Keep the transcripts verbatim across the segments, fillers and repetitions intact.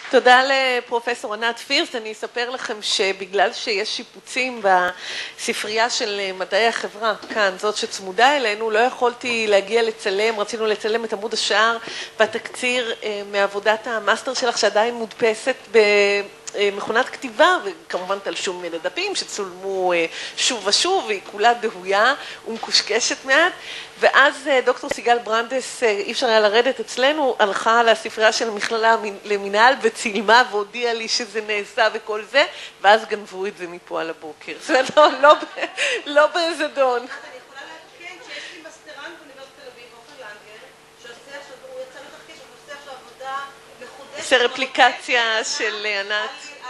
תודה לפרופסור ענת פירסט. אני אספר לכם שבגלל שיש שיפוצים בספרייה של מדעי החברה, כאן, זאת שצמודה אלינו, לא יכולתי להגיע לצלם, רצינו לצלם את עמוד השער בתקציר מעבודת המאסטר שלך שעדיין מודפסת במכונת כתיבה, וכמובן תלשום מן הדפים שצולמו שוב ושוב, והיא כולה דהויה ומקושקשת מעט. ואז דוקטור סיגל ברנדס, אי אפשר היה לרדת אצלנו, הלכה לספרייה של המכללה למינהל וצילמה והודיעה לי שזה נעשה וכל זה, ואז גנבו את זה מפה על הבוקר. זה לא, לא, לא בזדון. אני יכולה להזכיר שיש לי מסטרן באוניברסיטת תל אביב, אופן לנגר, שעושה עכשיו, הוא יצא לתחקיר, שעושה עכשיו עבודה מחודשת. זה רפליקציה של ענת.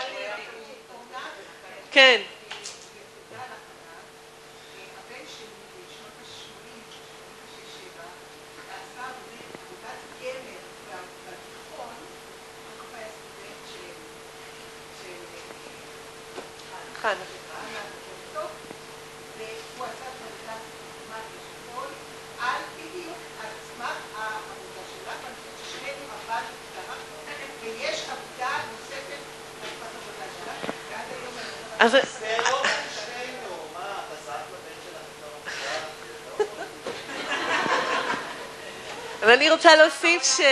כן. חנה. והוא עשה את עבודת כמעט אשכול על בדיוק על סמך העבודה שלה, ואני חושבת ששנינו עבדנו ככה, ויש עבודה נוספת על סמך העבודה שלה, ועד היום אני אז... שנינו, מה, חזק לבן שלך? אבל אני רוצה להוסיף ש...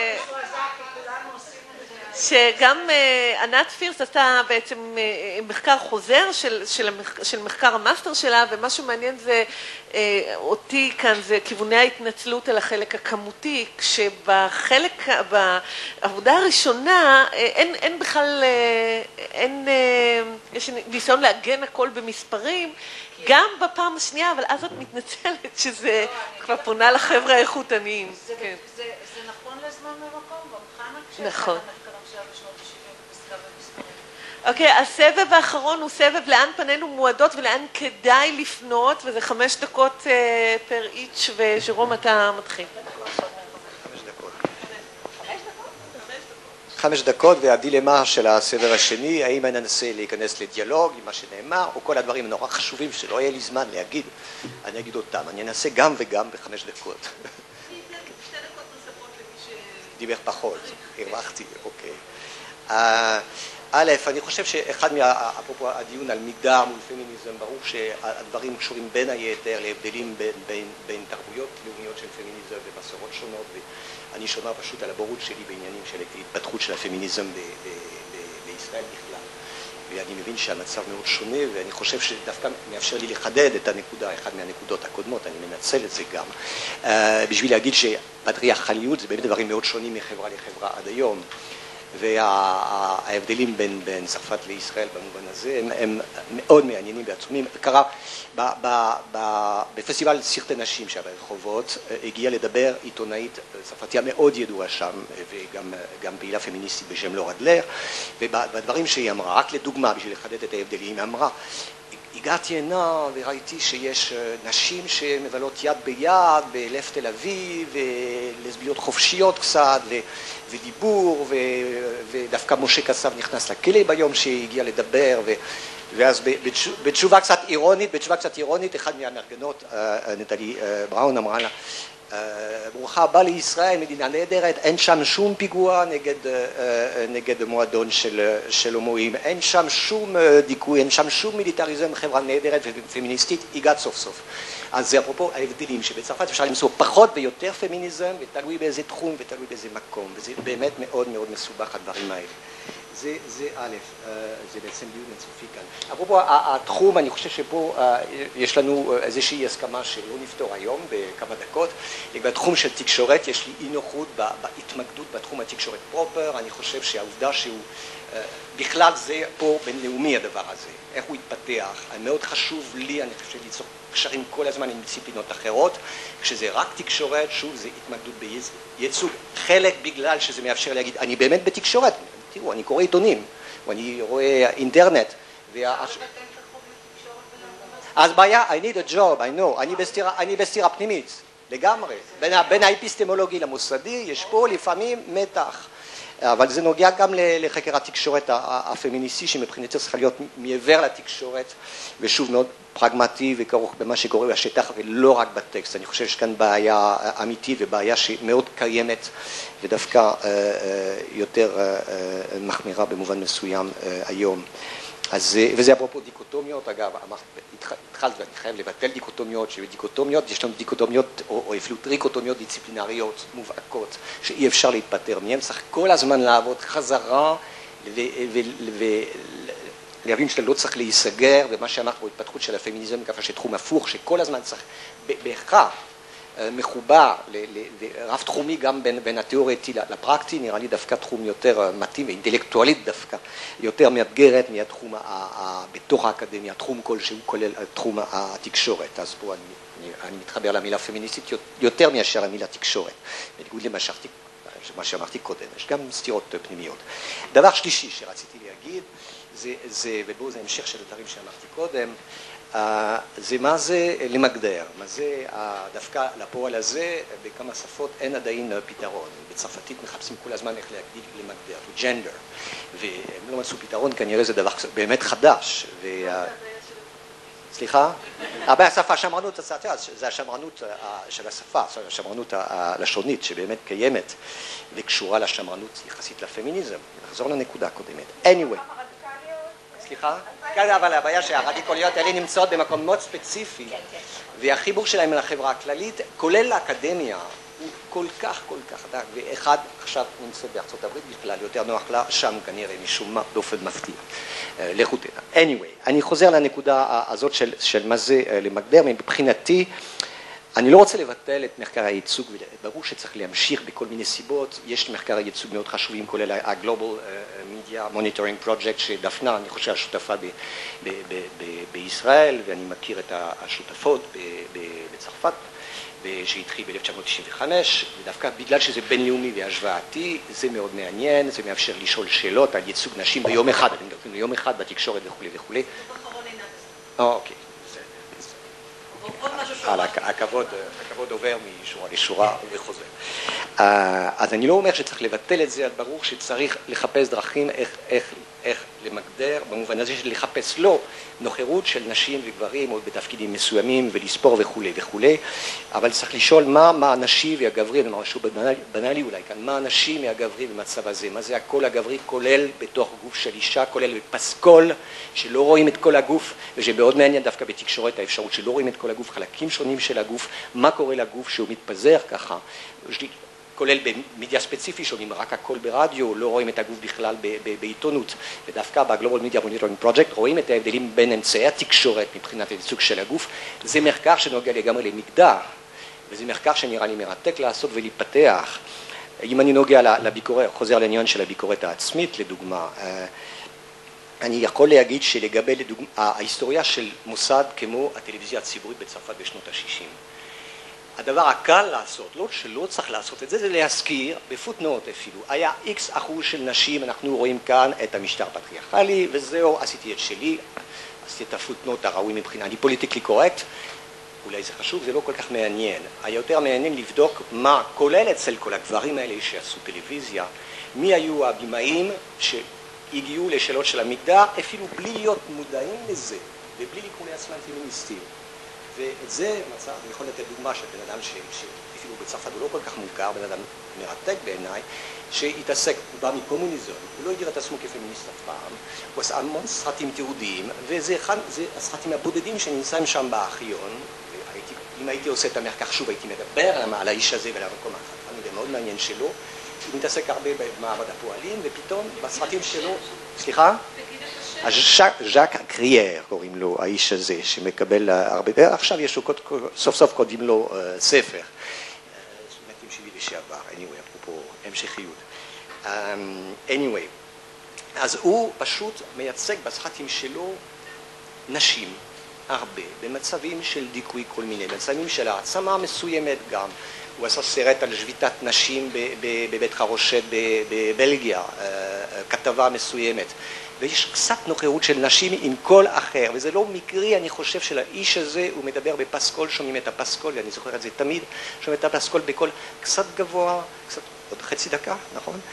שגם ענת פירסט עשתה בעצם מחקר חוזר של, של, של מחקר המאסטר שלה, ומשהו מעניין זה אותי כאן, זה כיווני ההתנצלות על החלק הכמותי, כשבחלק, בעבודה הראשונה אין, אין בכלל, אין, יש ניסיון להגן הכל במספרים, גם בפעם השנייה, אבל אז את מתנצלת שזה כבר פונה לחבר'ה האיכותניים. זה נכון לזמן ומקום, גם חנה כשאתה נכון. בשנות ה-שבעים בפסקה במספרים. אוקיי, הסבב האחרון הוא סבב לאן פנינו מועדות ולאן כדאי לפנות, וזה חמש דקות פר איץ', וז'רום אתה מתחיל. חמש דקות. חמש דקות, והדילמה של הסבב השני, האם אני אנסה להיכנס לדיאלוג עם מה שנאמר, או כל הדברים הנורא חשובים שלא יהיה לי זמן להגיד, אני אגיד אותם. אני אנסה גם וגם בחמש דקות. שתי דקות נוספות למי ש... דיבר פחות, הרווחתי, אוקיי. א', אני חושב שאחד מה... אפרופו הדיון על מגדר מול פמיניזם, ברור שהדברים קשורים בין היתר להבדלים בין, בין, בין תרבויות לאומיות של פמיניזם ומסורות שונות, ואני שומע פשוט על הבורות שלי בעניינים של התפתחות של הפמיניזם ב, ב, ב, בישראל בכלל. ואני מבין שהמצב מאוד שונה, ואני חושב שדווקא מאפשר לי לחדד את הנקודה, אחת מהנקודות הקודמות, אני מנצל את זה גם, uh, בשביל להגיד שפטריארכליות זה באמת דברים מאוד שונים מחברה לחברה עד היום, וההבדלים בין, בין צרפת לישראל במובן הזה הם, הם מאוד מעניינים ועצומים. קרה ב, ב, ב, בפסטיבל סרטי נשים שברחובות, הגיעה לדבר עיתונאית צרפתיה מאוד ידועה שם, וגם גם פעילה פמיניסטית בשם לורה אדלר, ובדברים שהיא אמרה, רק לדוגמה בשביל לחדד את ההבדלים, היא אמרה, הגעתי הנה וראיתי שיש נשים שמבלות יד ביד בלב תל אביב, ולסביות חופשיות קצת, ודיבור, ודווקא משה קצב נכנס לכלא ביום שהגיע לדבר, ואז בתשובה קצת אירונית, בתשובה קצת אירונית, אחד מהמארגנות, נטלי בראון, אמרה לה, ברוכה הבאה לישראל, מדינה נהדרת, אין שם שום פיגוע נגד, נגד מועדון של, של הומואים, אין שם שום דיכוי, אין שם שום מיליטריזם, חברה נהדרת ופמיניסטית, הגעת סוף סוף. אז זה אפרופו ההבדלים שבצרפת אפשר למצוא פחות ויותר פמיניזם, ותלוי באיזה תחום ותלוי באיזה מקום, וזה באמת מאוד מאוד מסובך הדברים האלה. זה, זה א', זה בעצם דיון אינסופי כאן. אפרופו התחום, אני חושב שפה יש לנו איזושהי הסכמה שלא נפתור היום בכמה דקות. בתחום של תקשורת יש לי אי נוחות בהתמקדות בתחום התקשורת פרופר. אני חושב שהעובדה שהוא, בכלל זה פה בינלאומי הדבר הזה, איך הוא התפתח. מאוד חשוב לי, אני חושב ליצור קשרים כל הזמן עם דיסציפלינות אחרות. כשזה רק תקשורת, שוב זה התמקדות בייצוג. חלק בגלל שזה מאפשר להגיד, אני באמת בתקשורת. תראו, אני קורא עיתונים, ואני רואה אינטרנט. אז בעיה, I need a job, I know, אני בסתירה פנימית, לגמרי. בין האפיסטמולוגי למוסדי, יש פה לפעמים מתח. אבל זה נוגע גם לחקר התקשורת הפמיניסטי, שמבחינתי צריכה להיות מעבר לתקשורת, ושוב מאוד פרגמטי וכרוך במה שקורה בשטח, ולא רק בטקסט. אני חושב שכאן בעיה אמיתית ובעיה שמאוד קיימת, ודווקא יותר מחמירה במובן מסוים היום. אז, וזה אפרופו דיקוטומיות, אגב, התחלת ואני חייב לבטל דיקוטומיות, שבדיקוטומיות יש לנו דיקוטומיות או אפילו טריקוטומיות דיסציפלינריות מובהקות, שאי אפשר להתפטר מהן, צריך כל הזמן לעבוד חזרה ולהבין שאתה לא צריך להיסגר, ומה שאנחנו התפתחות של הפמיניזם ככה שתחום הפוך, שכל הזמן צריך בהכרח מחובר לרב תחומי גם בין, בין התיאורטי לפרקטי, נראה לי דווקא תחום יותר מתאים ואינטלקטואלית דווקא, יותר מאתגרת מהתחום בתוך האקדמיה, תחום כלשהו כולל תחום התקשורת. אז פה אני, אני, אני מתחבר למילה פמיניסטית יותר מאשר המילה תקשורת, בניגוד למה שאמרתי, מה שאמרתי קודם, יש גם סתירות פנימיות. דבר שלישי שרציתי להגיד, זה, זה, ובו זה המשך של הדברים שאמרתי קודם, זה מה זה למגדר, מה זה דווקא לפועל הזה, בכמה שפות אין עדיין פתרון. בצרפתית מחפשים כל הזמן איך להגדיל למגדר, ג'נדר, והם לא מצאו פתרון, כנראה זה דבר באמת חדש. סליחה? הבעיה השפה, השמרנות, זה השמרנות של השפה, השמרנות הלשונית שבאמת קיימת וקשורה לשמרנות יחסית לפמיניזם. נחזור לנקודה הקודמת. anyway. סליחה? כן, אבל הבעיה שהרדיקליות האלה נמצאות במקום מאוד ספציפי, והחיבור שלהם לחברה הכללית, כולל לאקדמיה, הוא כל כך, כל כך דק, ואחד עכשיו נמצא בארצות הברית בכלל, יותר נוח לה, שם כנראה משום מה באופן מפתיע. לכותנה. anyway, אני חוזר לנקודה הזאת של, של מה זה למגדר, מבחינתי, אני לא רוצה לבטל את מחקר הייצוג, וברור שצריך להמשיך בכל מיני סיבות, יש מחקר הייצוג מאוד חשובים, כולל ה-Global Media Monitoring Project, שדפנה, אני חושב, השותפה ב- ב- ב- ב- בישראל, ואני מכיר את השותפות ב- ב- בצרפת, שהתחיל ב-אלף תשע מאות תשעים וחמש, ודווקא בגלל שזה בינלאומי והשוואתי, זה מאוד מעניין, זה מאפשר לשאול שאלות על ייצוג נשים ביום אחד, אני מדבר ביום אחד בתקשורת וכו' וכו'. אוקיי. הכבוד, הכבוד עובר משורה לשורה וחוזר. אז אני לא אומר שצריך לבטל את זה, ברור שצריך לחפש דרכים איך, איך, איך למגדר, במובן הזה של לחפש לא נוכחות של נשים וגברים או בתפקידים מסוימים ולספור וכו' וכו', אבל צריך לשאול מה, מה הנשי והגברי, זה משהו בנאלי אולי כאן, מה הנשי מהגברי במצב הזה, מה זה הקול הגברי כולל בתוך גוף של אישה, כולל בפסקול, שלא רואים את כל הגוף, ושמאוד מעניין דווקא בתקשורת האפשרות שלא רואים את כל הגוף, חלקים שונים של הגוף, מה קורה לגוף שהוא מתפזר ככה, כולל במדיה ספציפי, שומעים רק הכל ברדיו, לא רואים את הגוף בכלל בעיתונות, ודווקא ב-Global Media Monitoring Project רואים את ההבדלים בין אמצעי התקשורת מבחינת הייצוג של הגוף. זה מחקר שנוגע לגמרי למגדר, וזה מחקר שנראה לי מרתק לעשות ולהתפתח. אם אני נוגע לביקורת, חוזר לעניין של הביקורת העצמית, לדוגמה, אני יכול להגיד שלגבי לדוגמה, ההיסטוריה של מוסד כמו הטלוויזיה הציבורית בצרפת בשנות ה-שישים, הדבר הקל לעשות, לא שלא צריך לעשות את זה, זה להזכיר, בפוטנוט אפילו, היה איקס אחוז של נשים, אנחנו רואים כאן את המשטר הפטריארכלי, וזהו, עשיתי את שלי, עשיתי את הפוטנוט הראוי מבחינה, אני פוליטיקלי קורקט, אולי זה חשוב, זה לא כל כך מעניין, היה יותר מעניין לבדוק מה כולל אצל כל הגברים האלה שעשו טלוויזיה, מי היו הבימאים שהגיעו לשאלות של המגדר, אפילו בלי להיות מודעים לזה, ובלי לקרוא לעצמם פמיניסטים. ואת זה מצא, אני יכול לתת דוגמה של בן אדם שאפילו בצרפת הוא לא כל כך מוכר, בן אדם מרתק בעיניי, שהתעסק, הוא בא מקומוניזם, הוא לא הגדיר את עצמו כפמיניסט אף פעם, הוא עשה המון סרטים תיעודיים, וזה אחד, זה הסרטים הבודדים שנמצאים שם בארכיון, ואם הייתי עושה את המחקר שוב הייתי מדבר על האיש הזה ועל המקום האחר, זה מאוד מעניין שלו, הוא מתעסק הרבה במעמד הפועלים, ופתאום בסרטים שלו, סליחה? אז ז'אק קרייר קוראים לו, האיש הזה שמקבל הרבה, עכשיו יש לו, סוף סוף קוראים לו ספר, מתים שלי לשעבר, anyway, אפרופו המשכיות. anyway, אז הוא פשוט מייצג בסרטים שלו נשים, הרבה, במצבים של דיכוי כל מיני, במצבים של העצמה מסוימת גם. הוא עשה סרט על שביתת נשים בבית חרושת בבלגיה, כתבה מסוימת. ויש קצת נוכחות של נשים עם קול אחר, וזה לא מקרי, אני חושב, של האיש הזה, הוא מדבר בפסקול, שומעים את הפסקול, ואני זוכר את זה תמיד, שומעים את הפסקול בקול קצת גבוה, קצת, עוד חצי דקה, נכון?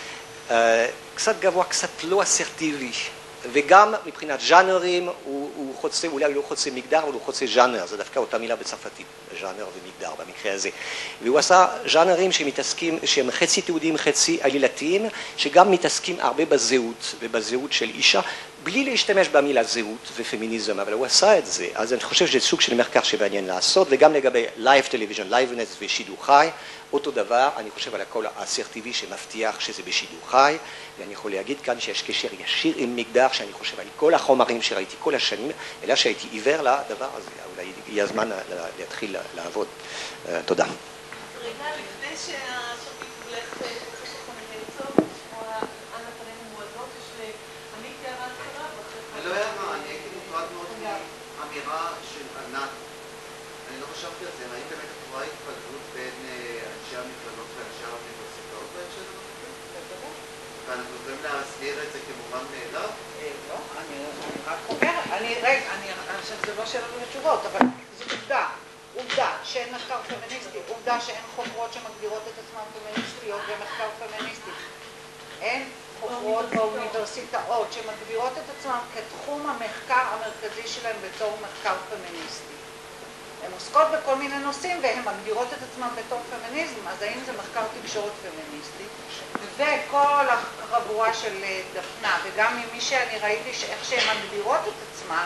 קצת גבוה, קצת לא אסרטיבי, וגם מבחינת ז'אנרים הוא, הוא חוצה, אולי לא חוצה מגדר, אבל הוא חוצה ז'אנר, זה דווקא אותה מילה בצרפתית, ז'אנר ומגדר במקרה הזה. והוא עשה ז'אנרים שמתעסקים, שהם חצי תיעודיים, חצי עלילתיים, שגם מתעסקים הרבה בזהות ובזהות של אישה, בלי להשתמש במילה זהות ופמיניזם, אבל הוא עשה את זה. אז אני חושב שזה סוג של מחקר שמעניין לעשות, וגם לגבי לייב טלוויז'ן, לייבנס ושידור חי, אותו דבר, אני חושב על הקול האסרטיבי שמבטיח שזה בשידור חי, ואני יכול להגיד כאן שיש קשר ישיר עם מגדר, שאני חושב על כל החומרים שראיתי כל השנים, אלא שהייתי עיוור לדבר הזה, אולי הגיע הזמן להתחיל לעבוד. תודה. רגע, לפני שהשופט הולך פרופסור חנן הרצוג, לשמוע אנה פנינו מועדות, יש לעמית הערה קצרה, אני לא הערה, אני הייתי מוטרד מאוד מאמירה של ענת. אני לא חשבתי על זה, האם באמת את רואה התפלגות בין אנשי המכללות ואנשי האוניברסיטאות בהקשר הזה? ואנחנו יכולים להסביר את זה כמובן מאליו? לא, אני רק אומר, אני, רגע, אני חושב שזה לא שאלות ותשובות, אבל זו עובדה, עובדה שאין מחקר פמיניסטי, עובדה שאין חוקרות שמגדירות את עצמן פמיניסטיות במחקר פמיניסטי. אין חוקרות באוניברסיטאות שמגדירות את עצמן כתחום המחקר המרכזי שלהם בתור מחקר פמיניסטי. הן עוסקות בכל מיני נושאים והן מגדירות את עצמן בתור פמיניזם, אז האם זה מחקר תקשורת פמיניסטי? וכל החבורה של דפנה, וגם ממי שאני ראיתי איך שהן מגדירות את עצמן,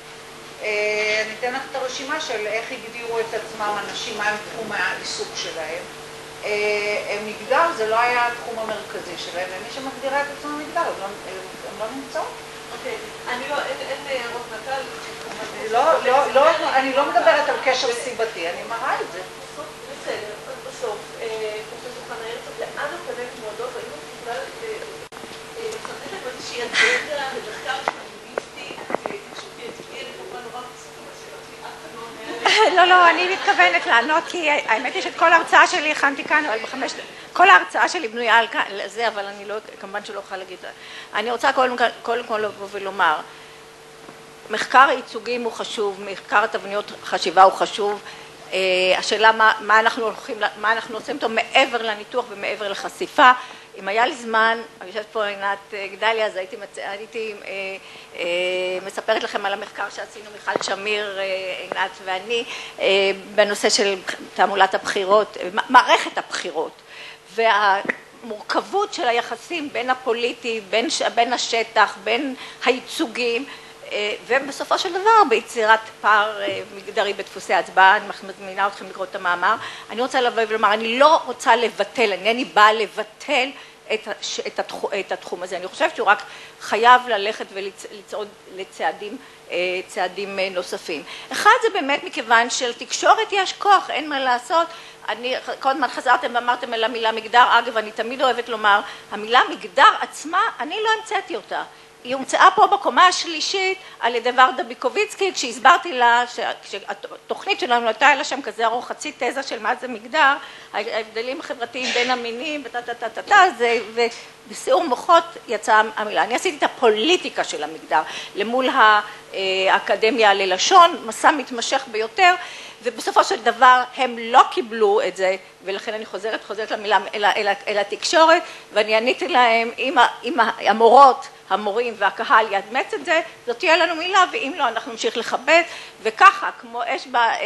אני אתן לך את הרשימה של איך הגדירו את עצמם אנשים, מה הם תחום העיסוק שלהם. מגדר זה לא היה התחום המרכזי שלהם, ומי שמגדירה את עצמם מגדר, הם לא נמצאות. אוקיי, אני לא, אין הערות נטל. אני לא מדברת על קשר סיבתי, אני מראה את זה. בסדר, אז בסוף, פרופסור חנה הרצוג, לאן הפנים מועדות, היינו בכלל מצטטת באיזושהי אג'נדה למחקר פמיניסטי, תקשורתי עתידי, אני כמובן נורא מסכימה שאלה, אף אחד לא עונה. לא, לא, אני מתכוונת לענות, כי האמת היא שאת כל ההרצאה שלי הכנתי כאן, אבל בחמש... כל ההרצאה שלי בנויה על זה, אבל אני לא, כמובן שלא אוכל להגיד. אני רוצה קודם כל לבוא ולומר, מחקר ייצוגים הוא חשוב, מחקר תבניות חשיבה הוא חשוב, השאלה מה, מה אנחנו הולכים, מה אנחנו עושים אותו מעבר לניתוח ומעבר לחשיפה. אם היה לי זמן, אני יושבת פה עינת גדליה, אז הייתי, הייתי אה, אה, מספרת לכם על המחקר שעשינו מיכל שמיר, אה, עינת ואני, אה, בנושא של תעמולת הבחירות, מערכת הבחירות, והמורכבות של היחסים בין הפוליטי, בין, בין השטח, בין הייצוגים, ובסופו של דבר ביצירת פער מגדרי בדפוסי ההצבעה. אני מזמינה אתכם לקרוא את המאמר. אני רוצה לבוא ולומר, אני לא רוצה לבטל, אינני באה לבטל את, את, התחום, את התחום הזה. אני חושבת שהוא רק חייב ללכת ולצעוד לצעדים צעדים נוספים. אחד זה באמת מכיוון שלתקשורת יש כוח, אין מה לעשות. אני קודם חזרתם ואמרתם על המילה מגדר, אגב אני תמיד אוהבת לומר, המילה מגדר עצמה, אני לא המצאתי אותה. היא הומצאה פה בקומה השלישית על ידי ורדה ביקוביצקי, כשהסברתי לה שהתוכנית שלנו הייתה לה שם כזה ארוך חצי תזה של מה זה מגדר, ההבדלים החברתיים בין המינים וטטטטטטה, ובסיעור מוחות יצאה המילה. אני עשיתי את הפוליטיקה של המגדר למול האקדמיה ללשון, מסע מתמשך ביותר, ובסופו של דבר הם לא קיבלו את זה, ולכן אני חוזרת, חוזרת למילה, אל, אל, אל התקשורת, ואני עניתי להם, אם, אם המורות, המורים והקהל יאמץ את זה, זאת תהיה לנו מילה, ואם לא, אנחנו נמשיך לכבד, וככה, כמו אש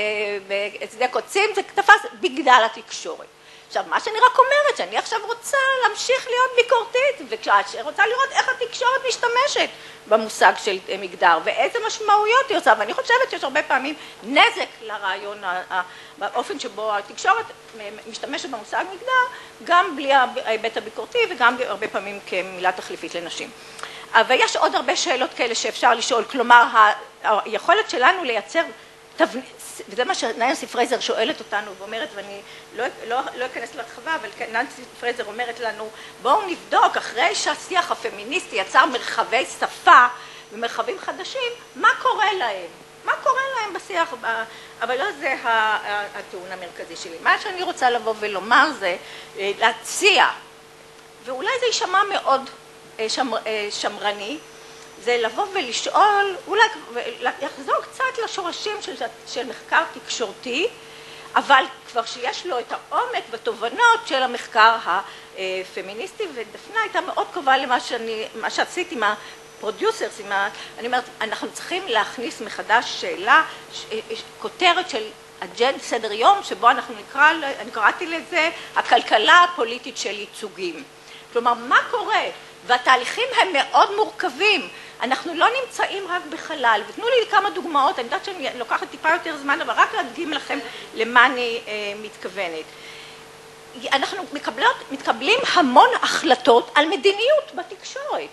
בשדה קוצים, זה תפס בגלל התקשורת. עכשיו, מה שאני רק אומרת, שאני עכשיו רוצה להמשיך להיות ביקורתית, וכשאני רוצה לראות איך התקשורת משתמשת במושג של מגדר, ואיזה משמעויות היא עושה, ואני חושבת שיש הרבה פעמים נזק לרעיון, באופן שבו התקשורת משתמשת במושג מגדר, גם בלי ההיבט הביקורתי, וגם הרבה פעמים כמילה תחליפית לנשים. אבל יש עוד הרבה שאלות כאלה שאפשר לשאול, כלומר, היכולת שלנו לייצר תבנית, וזה מה שננסי פרייזר שואלת אותנו ואומרת, ואני לא, לא, לא אכנס להרחבה, אבל ננסי פרייזר אומרת לנו, בואו נבדוק, אחרי שהשיח הפמיניסטי יצר מרחבי שפה ומרחבים חדשים, מה קורה להם? מה קורה להם בשיח? אבל לא זה הטיעון המרכזי שלי. מה שאני רוצה לבוא ולומר זה להציע, ואולי זה יישמע מאוד שמר, שמרני, זה לבוא ולשאול, אולי לחזור קצת לשורשים של, של מחקר תקשורתי, אבל כבר שיש לו את העומק ותובנות של המחקר פמיניסטי, ודפנה הייתה מאוד קרובה למה שאני, מה שעשיתי עם הפרודיוסרס, עם ה... אני אומרת, אנחנו צריכים להכניס מחדש שאלה, כותרת של אג'נדה, סדר יום, שבו אנחנו נקרא, אני קראתי לזה, הכלכלה הפוליטית של ייצוגים. כלומר, מה קורה? והתהליכים הם מאוד מורכבים. אנחנו לא נמצאים רק בחלל, ותנו לי כמה דוגמאות, אני יודעת שאני לוקחת טיפה יותר זמן, אבל רק להדגים לכם למה אני אה, מתכוונת. אנחנו מקבלות, מתקבלים המון החלטות על מדיניות בתקשורת.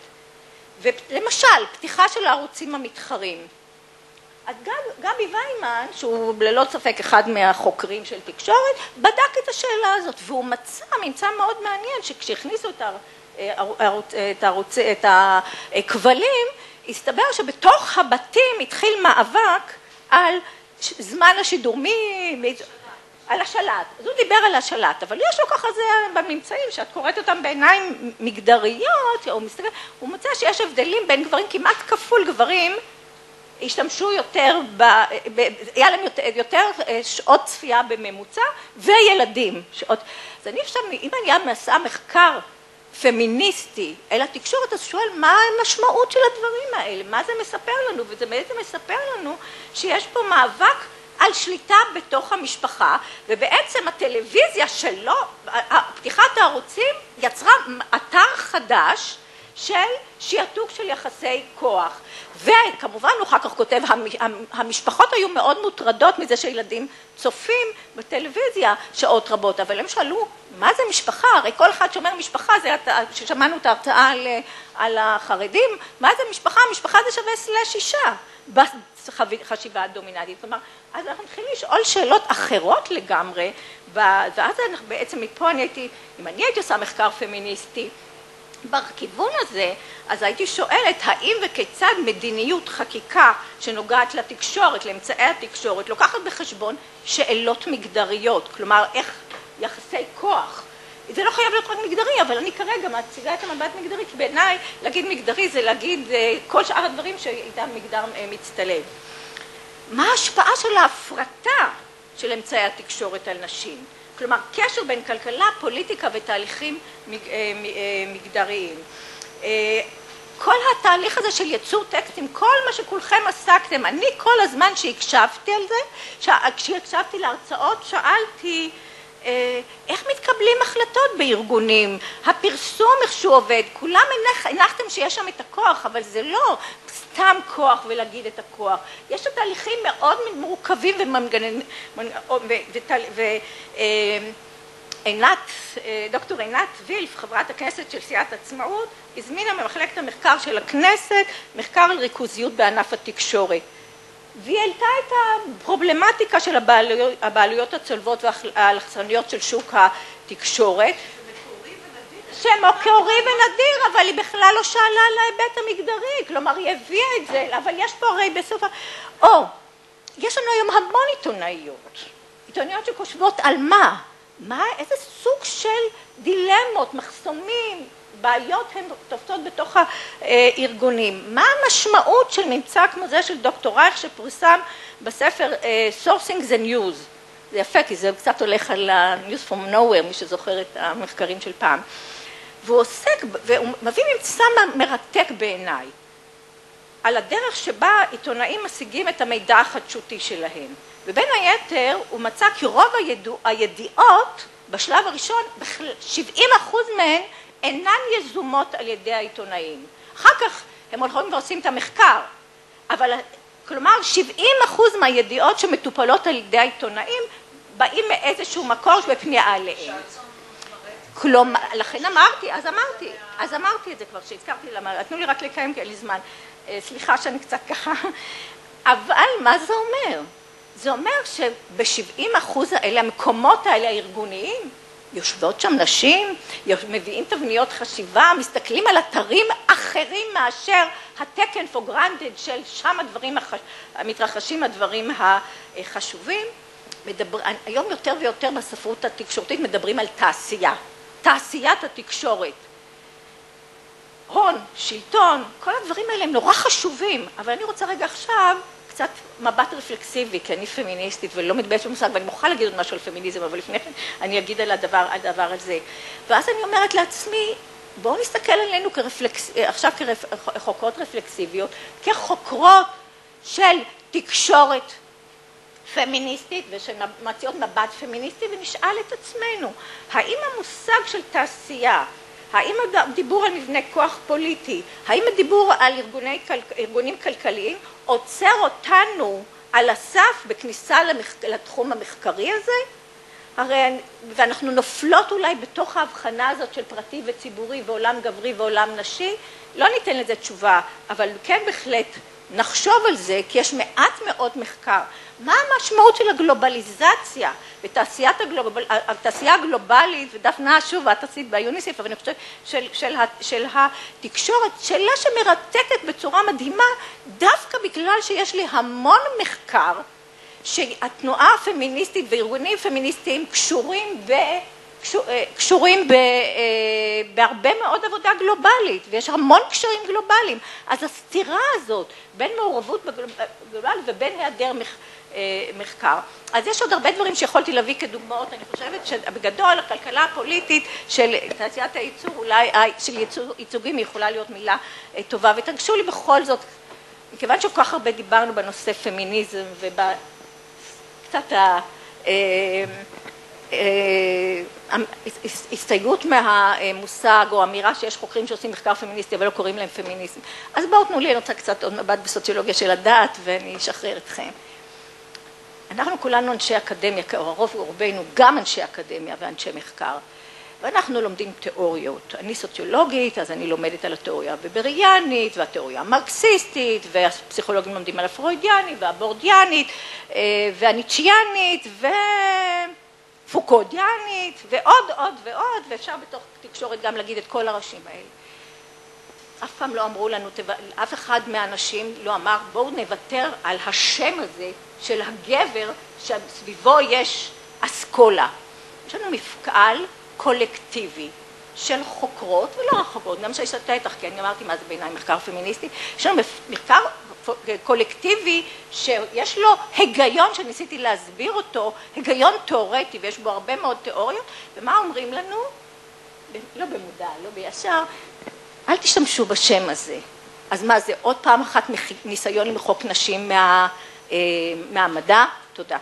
ולמשל, פתיחה של הערוצים המתחרים. אז גבי ויימן, שהוא ללא ספק אחד מהחוקרים של תקשורת, בדק את השאלה הזאת, והוא מצא ממצא מאוד מעניין, שכשהכניסו את הערוץ, את הערוץ, את הכבלים, הסתבר שבתוך הבתים התחיל מאבק על זמן השידור, מי... על השלט. אז הוא דיבר על השלט, אבל יש לו ככה זה בממצאים, שאת קוראת אותם בעיניים מגדריות, הוא, מסתכל, הוא מוצא שיש הבדלים בין גברים, כמעט כפול גברים, השתמשו יותר, ב, ב, היה להם יותר, יותר שעות צפייה בממוצע, וילדים. שעות. אז אני חושב, אם אני מעשה מחקר פמיניסטי אל התקשורת, אז שואל מה המשמעות של הדברים האלה, מה זה מספר לנו, וזה בעצם מספר לנו שיש פה מאבק על שליטה בתוך המשפחה, ובעצם הטלוויזיה שלו, פתיחת הערוצים יצרה אתר חדש של שיעתוק של יחסי כוח. וכמובן הוא אחר כך כותב, המשפחות היו מאוד מוטרדות מזה שילדים צופים בטלוויזיה שעות רבות, אבל הם שאלו, מה זה משפחה? הרי כל אחד שאומר משפחה, זה ששמענו את ההרצאה על, על החרדים, מה זה משפחה? משפחה זה שווה סלש אישה. בחשיבה הדומיננטית. כלומר, אז אנחנו מתחילים לשאול שאלות אחרות לגמרי, ואז אנחנו בעצם מפה אני הייתי, אם אני הייתי עושה מחקר פמיניסטי, בכיוון הזה, אז הייתי שואלת האם וכיצד מדיניות חקיקה שנוגעת לתקשורת, לאמצעי התקשורת, לוקחת בחשבון שאלות מגדריות, כלומר איך יחסי כוח, זה לא חייב להיות רק מגדרי, אבל אני כרגע מציגה את המבט מגדרי, כי בעיניי להגיד מגדרי זה להגיד כל שאר הדברים שאיתם מגדר מצטלב. מה ההשפעה של ההפרטה של אמצעי התקשורת על נשים? כלומר, קשר בין כלכלה, פוליטיקה ותהליכים מגדריים. כל התהליך הזה של ייצור טקסטים, כל מה שכולכם עסקתם, אני כל הזמן שהקשבתי על זה, כשהקשבתי להרצאות, שאלתי, איך מתקבלים החלטות בארגונים, הפרסום איך שהוא עובד, כולם הנחתם שיש שם את הכוח, אבל זה לא סתם כוח ולהגיד את הכוח, יש את תהליכים מאוד מורכבים ומנגננים, ועינת, דוקטור עינת וילף, חברת הכנסת של סיעת עצמאות, הזמינה ממחלקת המחקר של הכנסת, מחקר על ריכוזיות בענף התקשורת. והיא העלתה את הפרובלמטיקה של הבעלויות, הבעלויות הצולבות והאלכסוניות של שוק התקשורת. שהם מקורי ונדיר, אבל היא בכלל לא שאלה על ההיבט המגדרי, כלומר היא הביאה את זה, אבל יש פה הרי בסוף ה... או, יש לנו היום המון עיתונאיות, עיתונאיות שחושבות על מה? מה, איזה סוג של דילמות, מחסומים, בעיות הן תופסות בתוך הארגונים. מה המשמעות של ממצא כמו זה של דוקטור רייך שפורסם בספר Sourcing the News? זה יפה כי זה קצת הולך על ה-News from Nowhere, מי שזוכר את המחקרים של פעם. והוא עוסק, והוא מביא ממצא מרתק בעיניי, על הדרך שבה עיתונאים משיגים את המידע החדשותי שלהם. ובין היתר הוא מצא כי רוב הידוע, הידיעות בשלב הראשון, שבעים אחוז מהן אינן יזומות על ידי העיתונאים. אחר כך הם הולכים ועושים את המחקר, אבל כלומר שבעים אחוז מהידיעות שמטופלות על ידי העיתונאים באים מאיזשהו מקור בפנייה עליהם. כלומר, לכן אמרתי, אז אמרתי, אז אמרתי את זה כבר שהזכרתי למה, תנו לי רק לקיים כי אין לי זמן, סליחה שאני קצת ככה, אבל מה זה אומר? זה אומר שב-שבעים אחוז האלה, המקומות האלה הארגוניים, יושבות שם נשים, מביאים תבניות חשיבה, מסתכלים על אתרים אחרים מאשר התקן for granted של שם הדברים המתרחשים, הדברים החשובים. מדבר, היום יותר ויותר בספרות התקשורתית מדברים על תעשייה, תעשיית התקשורת. הון, שלטון, כל הדברים האלה הם נורא חשובים, אבל אני רוצה רגע עכשיו קצת קצת מבט רפלקסיבי, כי אני פמיניסטית ולא מתביישת במושג, ואני מוכרחה להגיד עוד משהו על פמיניזם, אבל לפני כן אני אגיד על הדבר, על הדבר הזה. ואז אני אומרת לעצמי, בואו נסתכל עלינו כרפלקס, עכשיו כחוקרות רפלקסיביות, כחוקרות של תקשורת פמיניסטית ושמציעות מבט פמיניסטי, ונשאל את עצמנו, האם המושג של תעשייה, האם הדיבור על מבנה כוח פוליטי, האם הדיבור על ארגוני, ארגונים כלכליים עוצר אותנו על הסף בכניסה למח, לתחום המחקרי הזה? הרי, ואנחנו נופלות אולי בתוך ההבחנה הזאת של פרטי וציבורי ועולם גברי ועולם נשי, לא ניתן לזה תשובה, אבל כן בהחלט נחשוב על זה, כי יש מעט מאוד מחקר. מה המשמעות של הגלובליזציה בתעשיית הגלובל, התעשייה הגלובלית, ודפנה שוב, את עשית ביוניסף, אבל אני חושבת של, של, של התקשורת, שאלה שמרתקת בצורה מדהימה, דווקא בגלל שיש לי המון מחקר, שהתנועה הפמיניסטית וארגונים פמיניסטיים קשורים ב... קשורים ב, בהרבה מאוד עבודה גלובלית, ויש המון קשרים גלובליים. אז הסתירה הזאת בין מעורבות בגלובלית ובין היעדר מחקר. אז יש עוד הרבה דברים שיכולתי להביא כדוגמאות. אני חושבת שבגדול הכלכלה הפוליטית של תעשיית הייצור, אולי של ייצוגים יכולה להיות מילה טובה. ותרשו לי בכל זאת, מכיוון שכל כך הרבה דיברנו בנושא פמיניזם ובקצת ה... הסתייגות מהמושג או אמירה שיש חוקרים שעושים מחקר פמיניסטי אבל לא קוראים להם פמיניזם. אז בואו תנו לי, אני רוצה קצת עוד מבט בסוציולוגיה של הדעת ואני אשחרר אתכם. אנחנו כולנו אנשי אקדמיה, הרוב רובנו גם אנשי אקדמיה ואנשי מחקר, ואנחנו לומדים תיאוריות. אני סוציולוגית, אז אני לומדת על התיאוריה הבבריאנית והתיאוריה המרקסיסטית, והפסיכולוגים לומדים על הפרוידיאנית והבורדיאנית והניטשיאנית ו... פוקודיאנית, ועוד עוד ועוד, ואפשר בתוך תקשורת גם להגיד את כל הראשים האלה. אף פעם לא אמרו לנו, אף אחד מהאנשים לא אמר, בואו נוותר על השם הזה של הגבר, שסביבו יש אסכולה. יש לנו מפעל קולקטיבי של חוקרות, ולא רק חוקרות, גם שהשתתה איתך, כי אני אמרתי מה זה בעיניי מחקר פמיניסטי, יש לנו מחקר קולקטיבי שיש לו היגיון שניסיתי להסביר אותו, היגיון תיאורטי ויש בו הרבה מאוד תיאוריות, ומה אומרים לנו? לא במודע, לא בישר, אל תשתמשו בשם הזה. אז מה זה? עוד פעם אחת ניסיון למחוק נשים מה, מהמדע? תודה.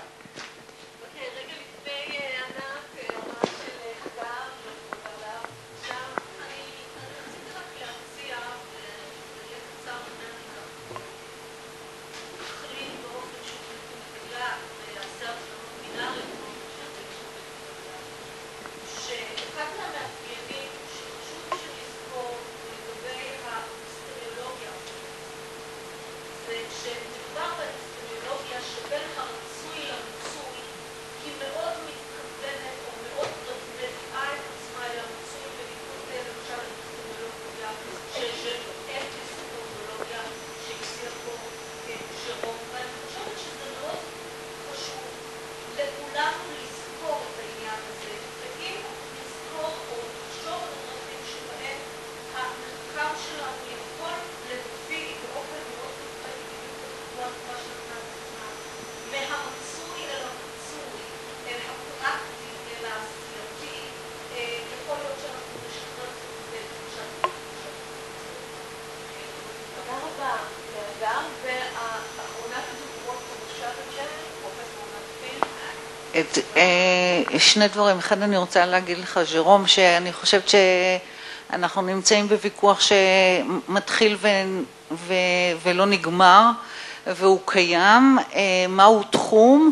את, שני דברים. אחד, אני רוצה להגיד לך, ז'רום, שאני חושבת שאנחנו נמצאים בוויכוח שמתחיל ו, ו, ולא נגמר, והוא קיים. מהו תחום?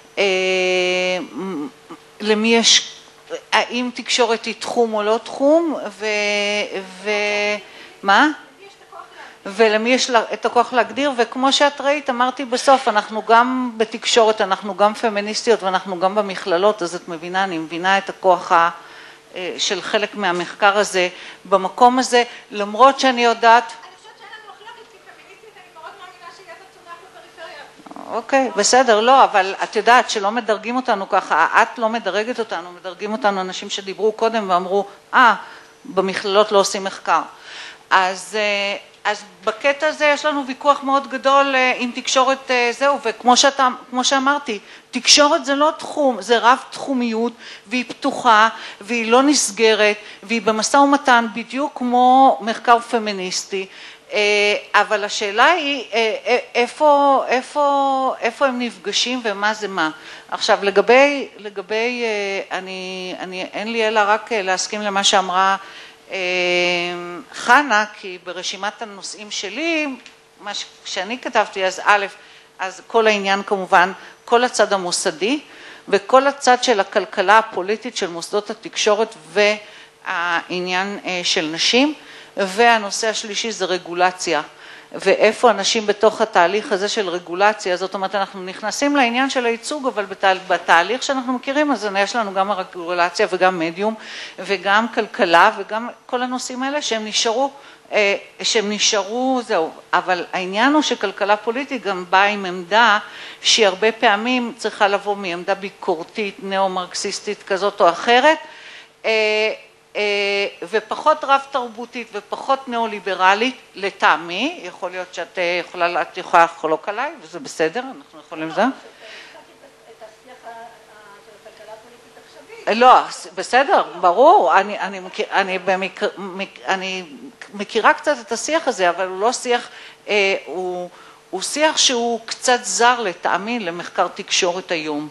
למי יש, האם תקשורת היא תחום או לא תחום? ו, ו, מה? ולמי יש את הכוח להגדיר, וכמו שאת ראית, אמרתי בסוף, אנחנו גם בתקשורת, אנחנו גם פמיניסטיות, ואנחנו גם במכללות, אז את מבינה, אני מבינה את הכוח של חלק מהמחקר הזה, במקום הזה, למרות שאני יודעת... אני חושבת שאין לנו מחלוקת, כי פמיניסטית אני מאוד מאמינה שיהיה בצומח בפריפריה. אוקיי, בסדר, לא, אבל את יודעת שלא מדרגים אותנו ככה, את לא מדרגת אותנו, מדרגים אותנו אנשים שדיברו קודם ואמרו, אה, במכללות לא עושים מחקר. אז... אז בקטע הזה יש לנו ויכוח מאוד גדול עם תקשורת זהו, וכמו שאתה, כמו שאמרתי, תקשורת זה לא תחום, זה רב תחומיות, והיא פתוחה, והיא לא נסגרת, והיא במשא ומתן בדיוק כמו מחקר פמיניסטי, אבל השאלה היא איפה, איפה, איפה הם נפגשים ומה זה מה. עכשיו לגבי, לגבי, אני, אני, אין לי אלא רק להסכים למה שאמרה חנה, כי ברשימת הנושאים שלי, מה שאני כתבתי, אז א', אז כל העניין כמובן, כל הצד המוסדי, וכל הצד של הכלכלה הפוליטית של מוסדות התקשורת והעניין של נשים, והנושא השלישי זה רגולציה, ואיפה אנשים בתוך התהליך הזה של רגולציה, זאת אומרת אנחנו נכנסים לעניין של הייצוג, אבל בתהליך שאנחנו מכירים, אז יש לנו גם הרגולציה וגם מדיום, וגם כלכלה, וגם כל הנושאים האלה שהם נשארו, שהם נשארו, זהו, אבל העניין הוא שכלכלה פוליטית גם באה עם עמדה, שהיא הרבה פעמים צריכה לבוא מעמדה ביקורתית, נאו-מרקסיסטית כזאת או אחרת, ופחות רב תרבותית ופחות ניאו-ליברלית לטעמי, יכול להיות שאת יכולה, את יכולה לחלוק עליי, וזה בסדר, אנחנו יכולים לזה. לא, בסדר, ברור, אני, אני, אני, במקרה, אני מכירה קצת את השיח הזה, אבל הוא לא שיח, הוא, הוא שיח שהוא קצת זר לטעמי למחקר תקשורת היום.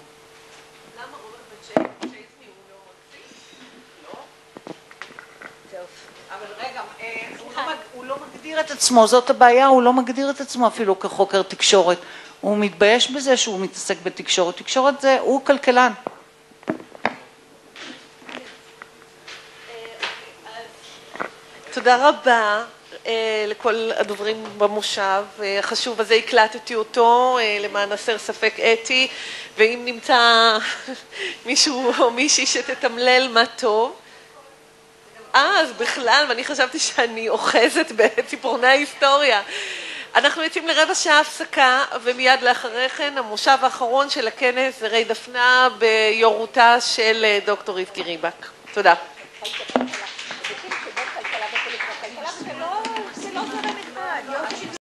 הוא לא מגדיר את עצמו, זאת הבעיה, הוא לא מגדיר את עצמו אפילו כחוקר תקשורת. הוא מתבייש בזה שהוא מתעסק בתקשורת. תקשורת זה, הוא כלכלן. תודה רבה לכל הדוברים במושב. החשוב הזה הקלטתי אותו למען הסר ספק אתי, ואם נמצא מישהו או מישהי שתתמלל מה טוב, אה, אז בכלל, ואני חשבתי שאני אוחזת בציפורני ההיסטוריה. אנחנו יוצאים לרבע שעה הפסקה, ומיד לאחרי כן המושב האחרון של הכנס זרי דפנה ביורותה של דוקטור רבקי ריבק. תודה.